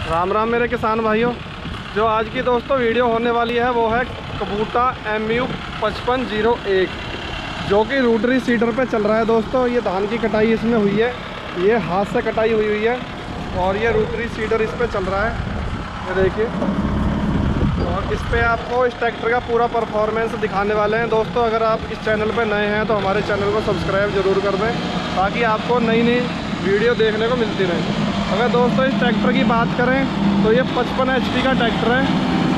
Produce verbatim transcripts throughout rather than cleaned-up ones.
राम राम मेरे किसान भाइयों। जो आज की दोस्तों वीडियो होने वाली है वो है कबूटा एम यू पचपन जीरो एक, जो कि रूटरी सीडर पे चल रहा है दोस्तों। ये धान की कटाई इसमें हुई है, ये हाथ से कटाई हुई हुई है और ये रूटरी सीडर इस पर चल रहा है, ये देखिए। और इस पर आपको इस ट्रैक्टर का पूरा परफॉर्मेंस दिखाने वाले हैं दोस्तों। अगर आप इस चैनल पर नए हैं तो हमारे चैनल को सब्सक्राइब ज़रूर कर दें, ताकि आपको नई नई वीडियो देखने को मिलती रहे। अगर दोस्तों इस ट्रैक्टर की बात करें तो ये पचपन एच पी का ट्रैक्टर है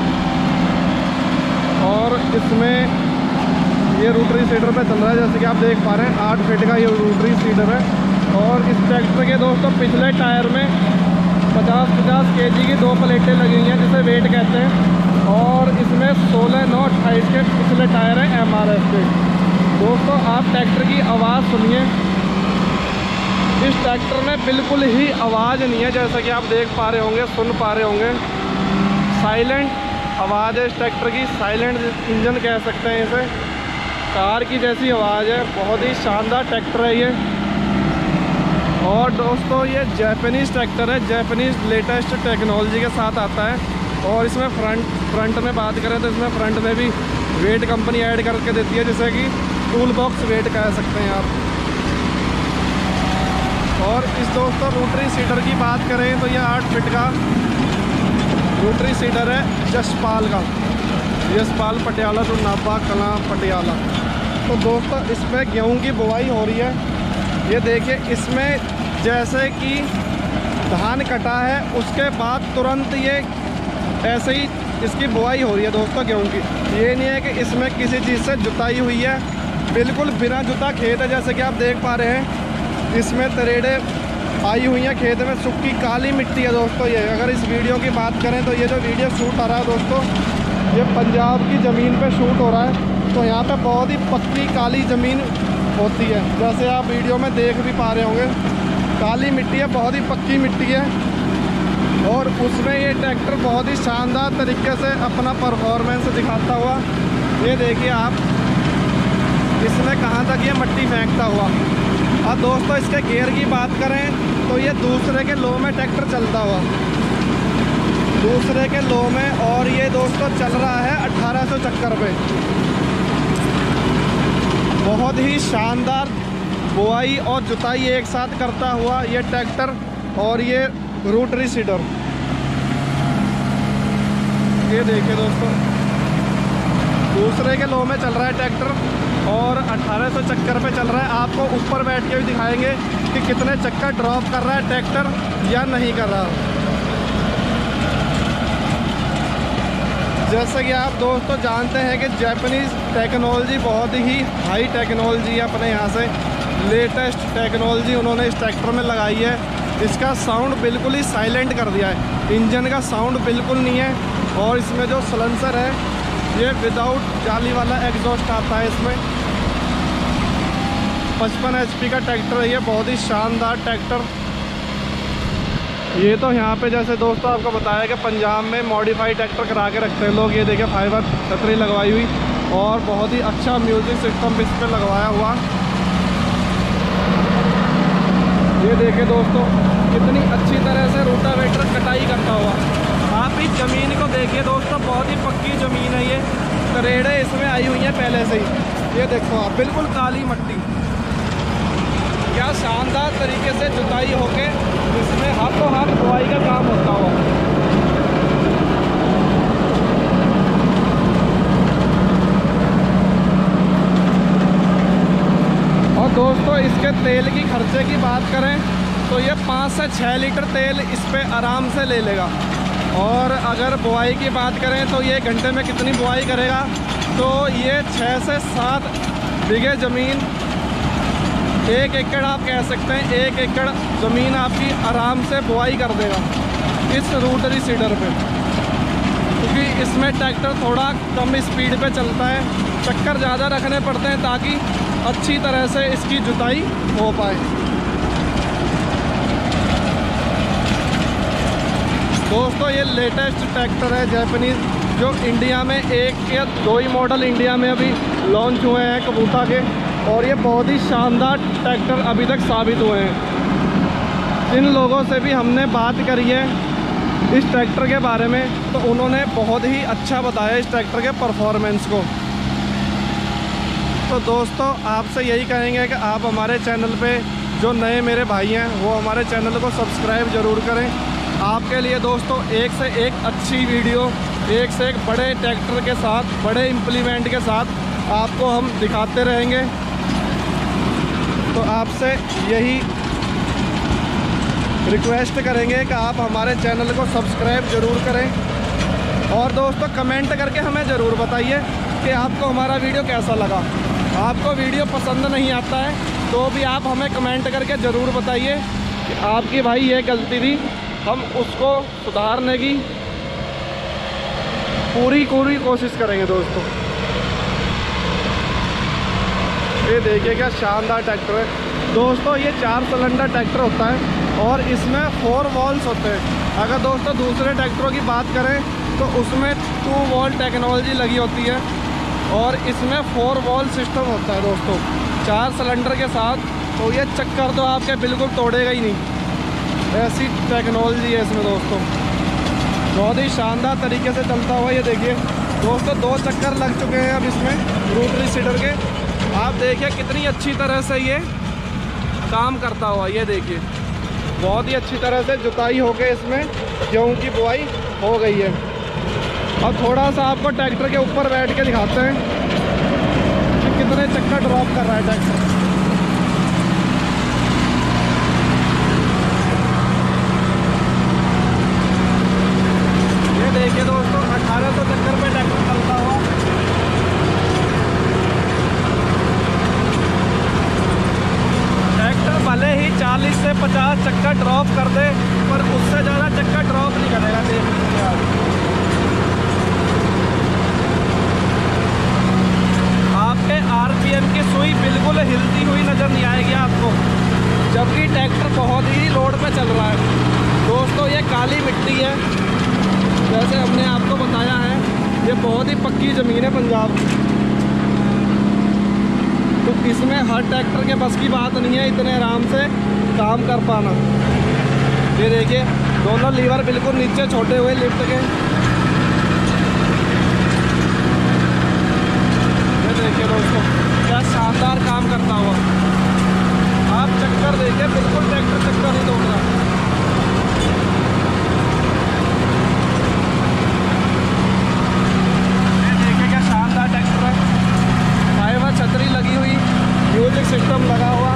और इसमें ये रूटरी सीडर पे चल रहा है, जैसे कि आप देख पा रहे हैं। आठ फीट का ये रूटरी सीडर है और इस ट्रैक्टर के दोस्तों पिछले टायर में पचास पचास के जी की दो प्लेटें लगी हुई हैं, जिसे वेट कहते हैं। और इसमें सोलह नौ अट्ठाईस के पिछले टायर हैं एम आर एफ के। दोस्तों आप ट्रैक्टर की आवाज़ सुनिए। इस ट्रैक्टर में बिल्कुल ही आवाज़ नहीं है, जैसा कि आप देख पा रहे होंगे, सुन पा रहे होंगे। साइलेंट आवाज़ है इस ट्रैक्टर की, साइलेंट इंजन कह सकते हैं इसे। कार की जैसी आवाज़ है, बहुत ही शानदार ट्रैक्टर है ये। और दोस्तों ये जापानीज़ ट्रैक्टर है, जापानीज़ लेटेस्ट टेक्नोलॉजी के साथ आता है। और इसमें फ्रंट फ्रंट में बात करें तो इसमें फ्रंट में भी वेट कंपनी ऐड करके देती है, जैसे कि टूल बॉक्स वेट कह सकते हैं आप। और इस दोस्तों रूटरी सीडर की बात करें तो ये आठ फीट का रूटरी सीडर है जसपाल का, जसपाल पटियाला टू नाभा कलां पटियाला। तो दोस्तों इसमें गेहूं की बुवाई हो रही है। ये देखिए, इसमें जैसे कि धान कटा है उसके बाद तुरंत ये ऐसे ही इसकी बुवाई हो रही है दोस्तों गेहूं की। ये नहीं है कि इसमें किसी चीज़ से जुताई हुई है, बिल्कुल बिना जुता खेत है, जैसे कि आप देख पा रहे हैं। इसमें तरेड़े आई हुई हैं खेत में, सूखी काली मिट्टी है दोस्तों ये। अगर इस वीडियो की बात करें तो ये जो वीडियो शूट हो रहा है दोस्तों, ये पंजाब की ज़मीन पे शूट हो रहा है। तो यहाँ पे बहुत ही पक्की काली ज़मीन होती है, जैसे आप वीडियो में देख भी पा रहे होंगे। काली मिट्टी है, बहुत ही पक्की मिट्टी है। और उसमें ये ट्रैक्टर बहुत ही शानदार तरीके से अपना परफॉर्मेंस दिखाता हुआ, ये देखिए आप, इसमें कहाँ तक ये मिट्टी फेंकता हुआ। और दोस्तों इसके गियर की बात करें तो ये दूसरे के लो में ट्रैक्टर चलता हुआ, दूसरे के लो में। और ये दोस्तों चल रहा है अठारह सौ चक्कर पे। बहुत ही शानदार बुआई और जुताई एक साथ करता हुआ ये ट्रैक्टर और ये रूटरी सीडर। ये देखिए दोस्तों, दूसरे के लो में चल रहा है ट्रैक्टर और अठारह सौ चक्कर पे चल रहा है। आपको ऊपर बैठ के भी दिखाएंगे कि कितने चक्कर ड्रॉप कर रहा है ट्रैक्टर या नहीं कर रहा। जैसे कि आप दोस्तों जानते हैं कि जापानीज़ टेक्नोलॉजी बहुत ही हाई टेक्नोलॉजी है, अपने यहाँ से लेटेस्ट टेक्नोलॉजी उन्होंने इस ट्रैक्टर में लगाई है। इसका साउंड बिल्कुल ही साइलेंट कर दिया है, इंजन का साउंड बिल्कुल नहीं है। और इसमें जो सलेंसर है ये विदाउट जाली वाला एग्जॉस्ट आता है इसमें। पचपन एच पी का ट्रैक्टर है ये, बहुत ही शानदार ट्रैक्टर। ये तो यहाँ पे जैसे दोस्तों आपको बताया कि पंजाब में मॉडिफाइड ट्रैक्टर करा के रखते हैं लोग। ये देखिए फाइबर छतरी लगवाई हुई और बहुत ही अच्छा म्यूज़िक सिस्टम इस पर लगवाया हुआ। ये देखिए दोस्तों कितनी अच्छी तरह से रोटावेटर कटाई करता हुआ। आप इस ज़मीन को देखिए दोस्तों, बहुत ही पक्की ज़मीन है ये, तरेड़े इसमें आई हुई हैं पहले से ही। ये देखो आप, बिल्कुल काली मिट्टी। क्या शानदार तरीके से जुताई होके इसमें हाथों हाथ बुआई का काम होता हुआ। और दोस्तों इसके तेल की खर्चे की बात करें तो ये पाँच से छः लीटर तेल इस पर आराम से ले लेगा। और अगर बुआई की बात करें तो ये घंटे में कितनी बुआई करेगा, तो ये छः से सात बीघे ज़मीन, एक एकड़ आप कह सकते हैं, एक एकड़ ज़मीन आपकी आराम से बुआई कर देगा इस रूटरी सीडर पे। क्योंकि इसमें ट्रैक्टर थोड़ा कम स्पीड पे चलता है, चक्कर ज़्यादा रखने पड़ते हैं ताकि अच्छी तरह से इसकी जुताई हो पाए। दोस्तों ये लेटेस्ट ट्रैक्टर है जापानीज़, जो इंडिया में एक या दो ही मॉडल इंडिया में अभी लॉन्च हुए हैं कबूटा के। और ये बहुत ही शानदार ट्रैक्टर अभी तक साबित हुए हैं। जिन लोगों से भी हमने बात करी है इस ट्रैक्टर के बारे में, तो उन्होंने बहुत ही अच्छा बताया इस ट्रैक्टर के परफॉर्मेंस को। तो दोस्तों आपसे यही कहेंगे कि आप हमारे चैनल पे जो नए मेरे भाई हैं वो हमारे चैनल को सब्सक्राइब ज़रूर करें। आपके लिए दोस्तों एक से एक अच्छी वीडियो, एक से एक बड़े ट्रैक्टर के साथ, बड़े इम्प्लीमेंट के साथ आपको हम दिखाते रहेंगे। तो आपसे यही रिक्वेस्ट करेंगे कि आप हमारे चैनल को सब्सक्राइब ज़रूर करें। और दोस्तों कमेंट करके हमें ज़रूर बताइए कि आपको हमारा वीडियो कैसा लगा। आपको वीडियो पसंद नहीं आता है तो भी आप हमें कमेंट करके ज़रूर बताइए कि आपकी भाई ये गलती थी, हम उसको सुधारने की पूरी पूरी कोशिश करेंगे। दोस्तों ये देखिए क्या शानदार ट्रैक्टर है। दोस्तों ये चार सिलेंडर ट्रैक्टर होता है और इसमें फोर वॉल्स होते हैं। अगर दोस्तों दूसरे ट्रैक्टरों की बात करें तो उसमें टू वॉल टेक्नोलॉजी लगी होती है और इसमें फोर वॉल सिस्टम होता है दोस्तों, चार सिलेंडर के साथ। तो ये चक्कर तो आपके बिल्कुल तोड़ेगा ही नहीं, ऐसी टेक्नोलॉजी है इसमें दोस्तों। बहुत ही शानदार तरीके से चलता हुआ ये देखिए दोस्तों, दो चक्कर लग चुके हैं अब इसमें रोटरी सीडर के। आप देखिए कितनी अच्छी तरह से ये काम करता हुआ, ये देखिए बहुत ही अच्छी तरह से जुताई हो गई, इसमें गेहूँ की बुआई हो गई है। अब थोड़ा सा आपको ट्रैक्टर के ऊपर बैठ के दिखाते हैं कि कितने चक्कर ड्रॉप कर रहा है ट्रैक्टर। ये देखिए दोस्तों अठारह सौ चक्कर पे ट्रैक्टर चलता हुआ। ट्रैक्टर भले ही चालीस से पचास चक्कर ड्रॉप कर दे पर उससे ज़्यादा चक्कर ड्रॉप नहीं करेगा। देख लीजिए आप, आपके आरपीएम की सुई बिल्कुल हिलती हुई नज़र नहीं आएगी आपको, जबकि ट्रैक्टर बहुत ही लोड पे चल रहा है। दोस्तों ये काली मिट्टी है, जैसे हमने आपको बताया है, ये बहुत ही पक्की ज़मीन है पंजाब की। तो इसमें हर ट्रैक्टर के बस की बात नहीं है इतने आराम से काम कर पाना। ये देखिए दोनों लीवर बिल्कुल नीचे छोटे हुए लिफ्ट के। ये देखिए दोस्तों क्या शानदार काम करता हुआ। आप चक्कर देखिए बिल्कुल ट्रैक्टर चक्कर नहीं तोड़ रहा। ये देखिए क्या शानदार ट्रैक्टर है, फाइबर छतरी लगी हुई, म्यूजिक सिस्टम लगा हुआ।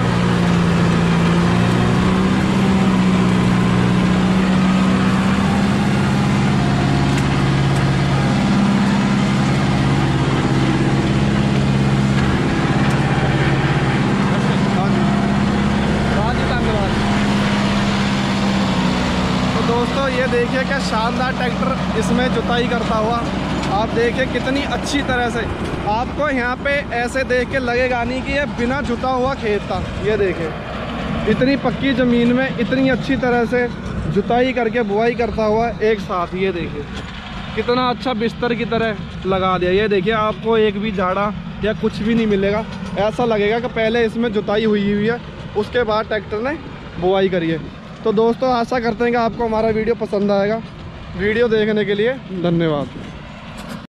दोस्तों ये देखिए क्या शानदार ट्रैक्टर इसमें जुताई करता हुआ। आप देखिए कितनी अच्छी तरह से, आपको यहाँ पे ऐसे देख के लगेगा नहीं कि ये बिना जुता हुआ खेत था। ये देखिए इतनी पक्की ज़मीन में इतनी अच्छी तरह से जुताई करके बुआई करता हुआ एक साथ। ये देखिए कितना अच्छा बिस्तर की तरह लगा दिया। ये देखिए आपको एक भी झाड़ा या कुछ भी नहीं मिलेगा, ऐसा लगेगा कि पहले इसमें जुताई हुई हुई है, उसके बाद ट्रैक्टर ने बुआई करी है। तो दोस्तों आशा करते हैं कि आपको हमारा वीडियो पसंद आएगा। वीडियो देखने के लिए धन्यवाद।